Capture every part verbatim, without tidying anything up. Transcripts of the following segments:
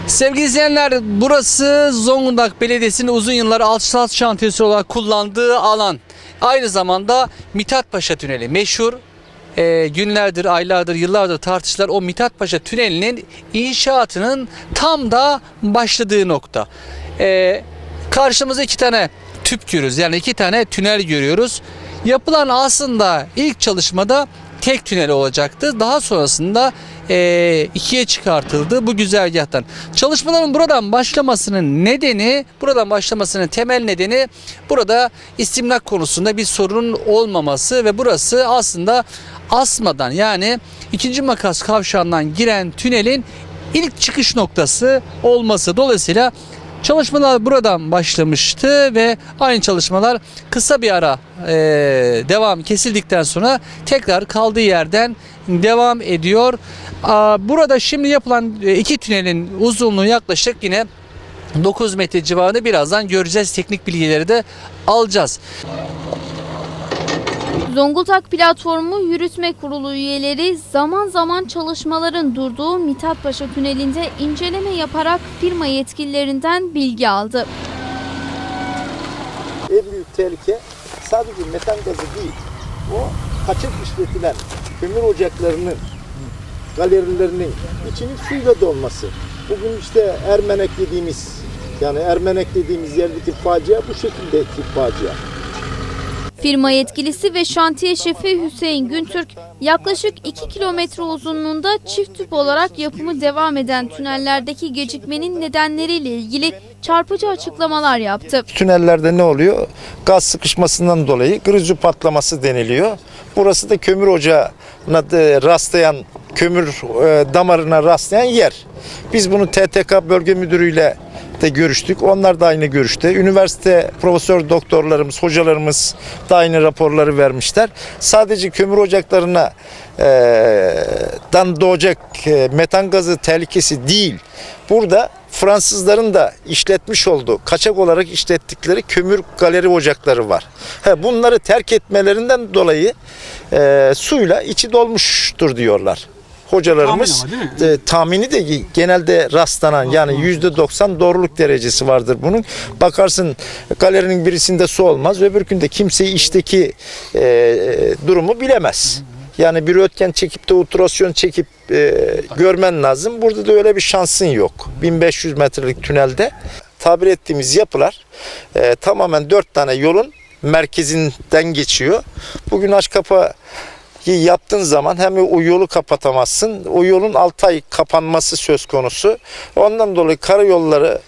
Sevgili izleyenler, burası Zonguldak Belediyesi'nin uzun yıllar asfalt şantiyesi olarak kullandığı alan. Aynı zamanda Mithat Paşa Tüneli meşhur. E, günlerdir, aylardır, yıllardır tartışılan o Mithat Paşa Tüneli'nin inşaatının tam da başladığı nokta. E, karşımızda iki tane tüp görüyoruz. Yani iki tane tünel görüyoruz. Yapılan aslında ilk çalışmada tek tünel olacaktı. Daha sonrasında e, ikiye çıkartıldı bu güzergahtan. Çalışmaların buradan başlamasının nedeni, buradan başlamasının temel nedeni burada istimlak konusunda bir sorun olmaması ve burası aslında Asma'dan, yani ikinci Makas kavşağından giren tünelin ilk çıkış noktası olması. Dolayısıyla çalışmalar buradan başlamıştı ve aynı çalışmalar kısa bir ara e, devam kesildikten sonra tekrar kaldığı yerden devam ediyor. Aa, burada şimdi yapılan iki tünelin uzunluğu yaklaşık yine dokuz metre civarında. Birazdan göreceğiz, teknik bilgileri de alacağız. Zonguldak Platformu Yürütme Kurulu üyeleri zaman zaman çalışmaların durduğu Mithat Paşa Tüneli'nde inceleme yaparak firma yetkililerinden bilgi aldı. En büyük tehlike sadece metan gazı değil, o kaçak işletilen kömür ocaklarının, galerilerinin içinin suyla dolması. Bugün işte Ermenek dediğimiz, yani Ermenek dediğimiz yerdeki facia bu şekildeki facia. Firma yetkilisi ve şantiye şefi Hüseyin Güntürk, yaklaşık iki kilometre uzunluğunda çift tüp olarak yapımı devam eden tünellerdeki gecikmenin nedenleriyle ilgili çarpıcı açıklamalar yaptı. Tünellerde ne oluyor? Gaz sıkışmasından dolayı grizu patlaması deniliyor. Burası da kömür ocağına rastlayan, kömür damarına rastlayan yer. Biz bunu T T K Bölge Müdürü'yle de görüştük. Onlar da aynı görüşte. Üniversite profesör doktorlarımız, hocalarımız da aynı raporları vermişler. Sadece kömür ocaklarına e, dan doğacak e, metan gazı tehlikesi değil. Burada Fransızların da işletmiş olduğu, kaçak olarak işlettikleri kömür galeri ocakları var. He, bunları terk etmelerinden dolayı e, suyla içi dolmuştur diyorlar. Hocalarımız tahmin ama, e, tahmini de genelde rastlanan, yani yüzde doksan doğruluk derecesi vardır bunun. Bakarsın galerinin birisinde su olmaz, öbürkünde kimse işteki e, durumu bilemez. Yani bir röntgen çekip de ultrasyon çekip e, görmen lazım. Burada da öyle bir şansın yok. bin beş yüz metrelik tünelde tabir ettiğimiz yapılar e, tamamen dört tane yolun merkezinden geçiyor. Bugün aç kapa yaptığın zaman hem o yolu kapatamazsın, o yolun altı ay kapanması söz konusu. Ondan dolayı karayolları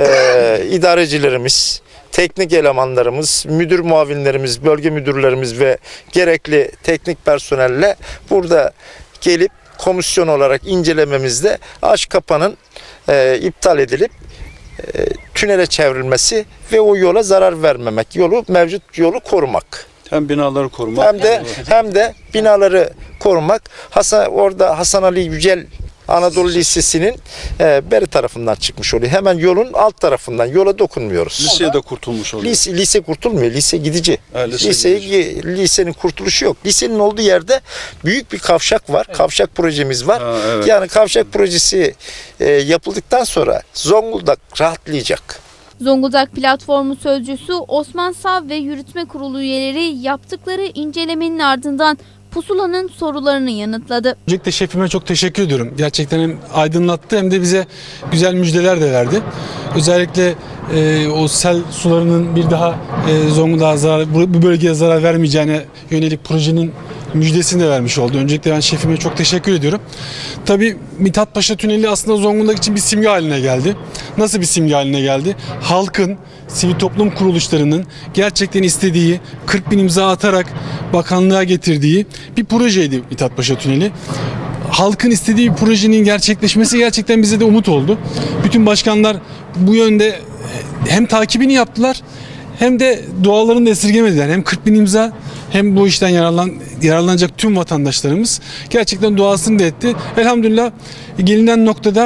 e, idarecilerimiz, teknik elemanlarımız, müdür muavinlerimiz, bölge müdürlerimiz ve gerekli teknik personelle burada gelip komisyon olarak incelememizde aç kapanın e, iptal edilip e, tünele çevrilmesi ve o yola zarar vermemek, yolu mevcut yolu korumak. Hem binaları korumak hem de hem de binaları korumak. Hasan orada Hasan Ali Yücel Anadolu Lisesi'nin e, beri tarafından çıkmış oluyor. Hemen yolun alt tarafından, yola dokunmuyoruz. Liseye de kurtulmuş oluyor. Lise, lise kurtulmuyor. Lise gidici. Ha, lise Liseyi, gidici. Lisenin kurtuluşu yok. Lisenin olduğu yerde büyük bir kavşak var. Evet. Kavşak projemiz var. Ha, evet. Yani kavşak projesi e, yapıldıktan sonra Zonguldak rahatlayacak. Zonguldak Platformu sözcüsü Osman Sav ve Yürütme Kurulu üyeleri yaptıkları incelemenin ardından Pusula'nın sorularını yanıtladı. Öncelikle şefime çok teşekkür ediyorum. Gerçekten hem aydınlattı hem de bize güzel müjdeler de verdi. Özellikle e, o sel sularının bir daha e, Zonguldak'a zarar, bu bölgeye zarar vermeyeceğine yönelik projenin müjdesini de vermiş oldu. Öncelikle ben şefime çok teşekkür ediyorum. Tabii Mithat Paşa Tüneli aslında Zonguldak için bir simge haline geldi. Nasıl bir simge haline geldi? Halkın, sivil toplum kuruluşlarının gerçekten istediği, kırk bin imza atarak bakanlığa getirdiği bir projeydi Mithat Paşa Tüneli. Halkın istediği bir projenin gerçekleşmesi gerçekten bize de umut oldu. Bütün başkanlar bu yönde hem takibini yaptılar hem de dualarını da esirgemediler. Hem kırk bin imza hem bu işten yararlan, yararlanacak tüm vatandaşlarımız gerçekten duasını da etti. Elhamdülillah gelinen noktada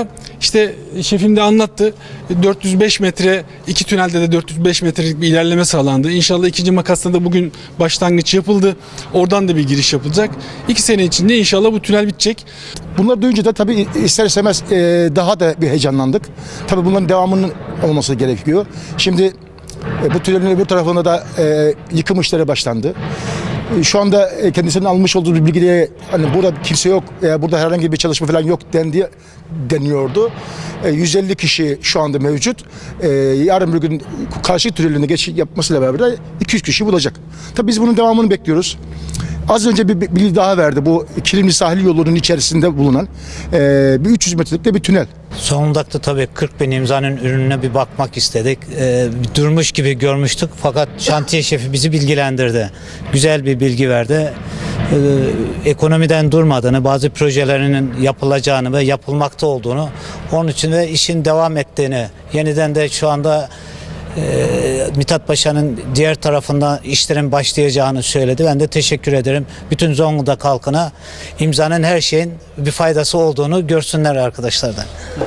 İşte şefim de anlattı. dört yüz beş metre, iki tünelde de dört yüz beş metrelik bir ilerleme sağlandı. İnşallah ikinci makasla da bugün başlangıç yapıldı. Oradan da bir giriş yapılacak. İki sene içinde inşallah bu tünel bitecek. Bunları duyunca da tabii ister istemez e, daha da bir heyecanlandık. Tabii bunların devamının olması gerekiyor. Şimdi e, bu tünelin öbür tarafında da e, yıkım işleri başlandı. E, şu anda e, kendisinin almış olduğu bir bilgiye hani burada kimse yok, e, burada herhangi bir çalışma falan yok dendi, deniyordu. E, yüz elli kişi şu anda mevcut. E, yarın bir gün karşı tünelinde geçiş yapmasıyla beraber iki yüz kişi bulacak. Tabii biz bunun devamını bekliyoruz. Az önce bir bilgi daha verdi. Bu Kilimli sahil yolunun içerisinde bulunan e, bir üç yüz metrelik de bir tünel. Zonguldak'ta tabii kırk bin imzanın ürününe bir bakmak istedik. Ee, durmuş gibi görmüştük fakat şantiye şefi bizi bilgilendirdi. Güzel bir bilgi verdi. Ee, ekonomiden durmadığını, bazı projelerinin yapılacağını ve yapılmakta olduğunu, onun için de işin devam ettiğini, yeniden de şu anda e, Mithat Paşa'nın diğer tarafından işlerin başlayacağını söyledi. Ben de teşekkür ederim. Bütün Zonguldak halkına imzanın her şeyin bir faydası olduğunu görsünler arkadaşlardan.